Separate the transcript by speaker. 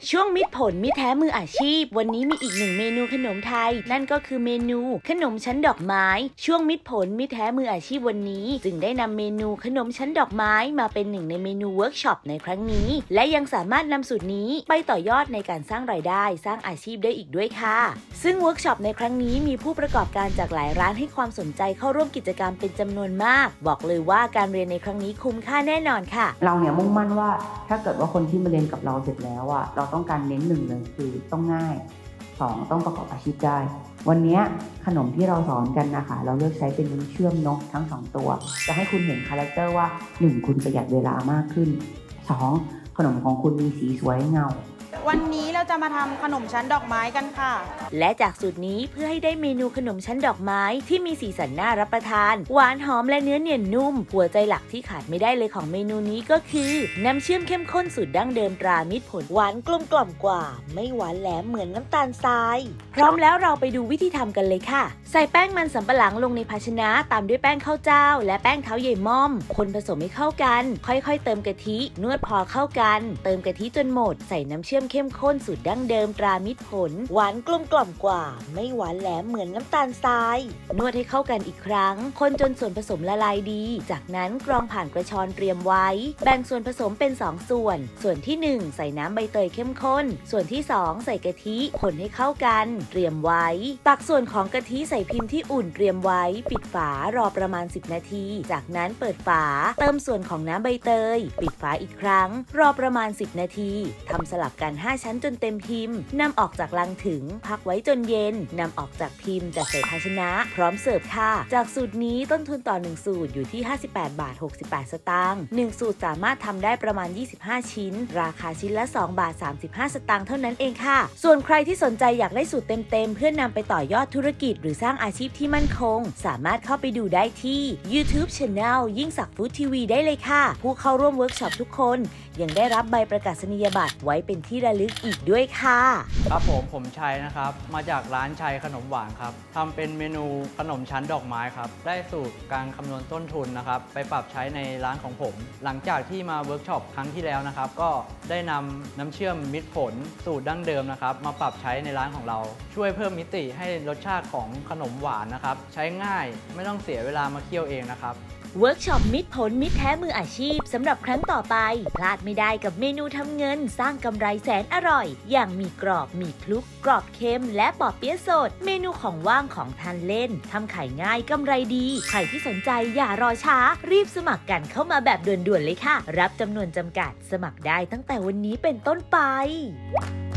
Speaker 1: ช่วงมิตรผลมิตรแท้มืออาชีพวันนี้มีอีกหนึ่งเมนูขนมไทยนั่นก็คือเมนูขนมชั้นดอกไม้ช่วงมิตรผลมิตรแท้มืออาชีพวันนี้จึงได้นำเมนูขนมชั้นดอกไม้มาเป็นหนึ่งในเมนูเวิร์กช็อปในครั้งนี้และยังสามารถนำสูตรนี้ไปต่อยอดในการสร้างรายได้สร้างอาชีพได้อีกด้วยค่ะซึ่งเวิร์กช็อปในครั้งนี้มีผู้ประกอบการจากหลายร้านให้ความสนใจเข้าร่วมกิจกรรมเป็นจำนวนมากบอกเลยว่าการเรียนในครั้งนี้คุ้มค่าแน่นอนค่ะ
Speaker 2: เราเนี่ยมุ่งมั่นว่าถ้าเกิดว่าคนที่มาเรียนกับเราเสร็จแล้วอ่ะเราต้องการเน้นหนึ่งเลยคือต้องง่าย2ต้องประกอบอาชีพได้วันนี้ขนมที่เราสอนกันนะคะเราเลือกใช้เป็นน้ำเชื่อมนกทั้ง2ตัวจะให้คุณเห็นคาแรคเตอร์ว่า1คุณประหยัดเวลามากขึ้น2ขนมของคุณมีสีสวยเงา
Speaker 3: วันนี้เราจะมาทำขนมชั้นดอกไม้กันค่ะ
Speaker 1: และจากสูตรนี้เพื่อให้ได้เมนูขนมชั้นดอกไม้ที่มีสีสันน่ารับประทานหวานหอมและเนื้อเนียนนุ่มหัวใจหลักที่ขาดไม่ได้เลยของเมนูนี้ก็คือน้ำเชื่อมเข้มข้นสูตรดั้งเดิมตรามิตรผลหวานกลมกล่อมกว่าไม่หวานแหลมเหมือนน้ำตาลทรายพร้อมแล้วเราไปดูวิธีทำกันเลยค่ะใส่แป้งมันสำปะหลังลงในภาชนะตามด้วยแป้งข้าวเจ้าและแป้งเท้าใหญ่ม่อมคนผสมให้เข้ากันค่อยๆเติมกะทินวดพอเข้ากันเติมกะทิจนหมดใส่น้ำเชื่อมเข้มข้นสูตรดั้งเดิมตรามิตรผลหวานกลมกล่อมกว่าไม่หวานแหลมเหมือนน้ำตาลทรายนวดให้เข้ากันอีกครั้งคนจนส่วนผสมละลายดีจากนั้นกรองผ่านกระชอนเตรียมไว้แบ่งส่วนผสมเป็น2ส่วนที่1ใส่น้ำใบเตยเข้มข้นส่วนที่2ใส่กะทิคนให้เข้ากันเตรียมไว้ตักส่วนของกะทิใส่พิมพ์ที่อุ่นเตรียมไว้ปิดฝารอประมาณ10นาทีจากนั้นเปิดฝาเติมส่วนของน้ำใบเตยปิดฝาอีกครั้งรอประมาณ10นาทีทำสลับกัน5ชั้นจนเต็มพิมพ์นำออกจากลังถึงพักไว้จนเย็นนำออกจากพิมพ์จัดใส่ภาชนะพร้อมเสิร์ฟค่ะจากสูตรนี้ต้นทุนต่อ1สูตรอยู่ที่58 บาท 68 สตางค์1สูตรสามารถทำได้ประมาณ25ชิ้นราคาชิ้นละ2 บาท 35 สตางค์เท่านั้นเองค่ะส่วนใครที่สนใจอยากได้สูตรเต็มๆเพื่อนำไปต่อยอดธุรกิจหรือสร้างอาชีพที่มั่นคงสามารถเข้าไปดูได้ที่ YouTube Channel ยิ่งศักดิ์ฟู้ดทีวีได้เลยค่ะผู้เข้าร่วมเวิร์กช็อปทุกคนยังได้รับใบประกาศนียบัตรไว้เป็นที่ระลึกอีกด้วยค่ะ
Speaker 4: ครับผมชัยนะครับมาจากร้านชัยขนมหวานครับทำเป็นเมนูขนมชั้นดอกไม้ครับได้สูตรการคำนวณต้นทุนนะครับไปปรับใช้ในร้านของผมหลังจากที่มาเวิร์กช็อปครั้งที่แล้วนะครับก็ได้นำน้ำเชื่อมมิตรผลสูตรดั้งเดิมนะครับมาปรับใช้ในร้านของเราช่วยเพิ่มมิติให้รสชาติของขนมหวานนะครับใช้ง่ายไม่ต้องเสียเวลามาเคี่ยวเองนะครับ
Speaker 1: เวิร์กช็อปมิตรผลมิตรแท้มืออาชีพสำหรับครั้งต่อไปพลาดไม่ได้กับเมนูทำเงินสร้างกำไรแสนอร่อยอย่างหมี่กรอบหมี่คลุกกรอบเค็มและปอเปี๊ยะสดเมนูของว่างของทานเล่นทำขายง่ายกำไรดีใครที่สนใจอย่ารอช้ารีบสมัครกันเข้ามาแบบด่วนๆเลยค่ะรับจำนวนจำกัดสมัครได้ตั้งแต่วันนี้เป็นต้นไป